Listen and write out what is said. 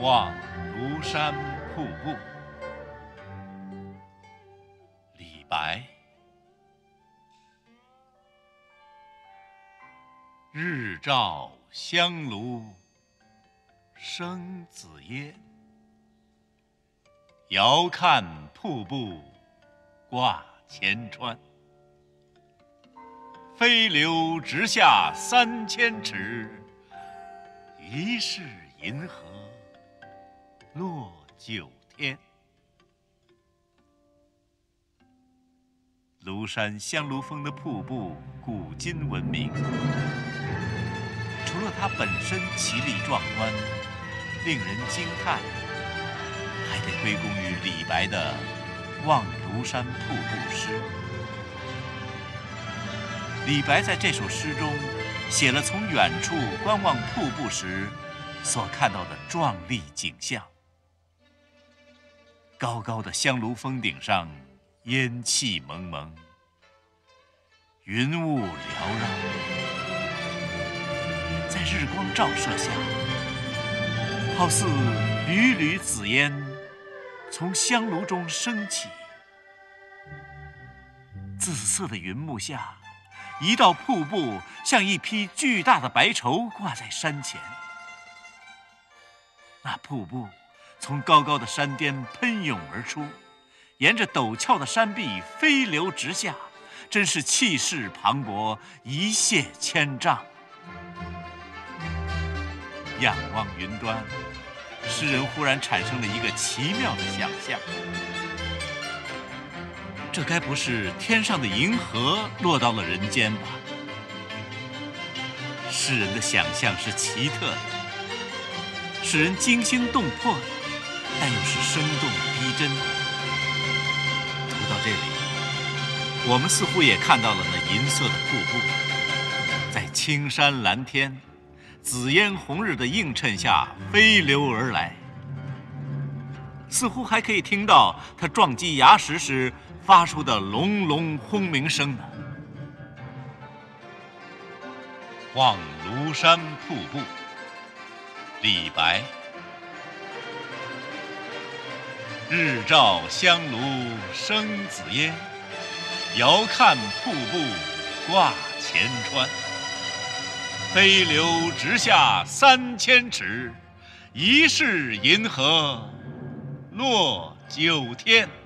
望庐山瀑布。李白。日照香炉生紫烟，遥看瀑布挂前川。飞流直下3000尺，疑是银河落九天。庐山香炉峰的瀑布古今闻名，除了它本身奇丽壮观，令人惊叹，还得归功于李白的《望庐山瀑布》诗。李白在这首诗中写了从远处观望瀑布时所看到的壮丽景象。高高的香炉峰顶上，烟气蒙蒙，云雾缭绕，在日光照射下，好似缕缕紫烟从香炉中升起。紫色的云幕下，一道瀑布像一匹巨大的白绸挂在山前。那瀑布从高高的山巅喷涌而出，沿着陡峭的山壁飞流直下，真是气势磅礴，一泻千丈。仰望云端，诗人忽然产生了一个奇妙的想象：这该不是天上的银河落到了人间吧？诗人的想象是奇特的，使人惊心动魄的，但又是生动逼真的。读到这里，我们似乎也看到了那银色的瀑布，在青山蓝天、紫烟红日的映衬下飞流而来，似乎还可以听到它撞击崖石时发出的隆隆轰鸣声呢。望庐山瀑布，李白。日照香炉生紫烟，遥看瀑布挂前川。飞流直下3000尺，疑是银河落九天。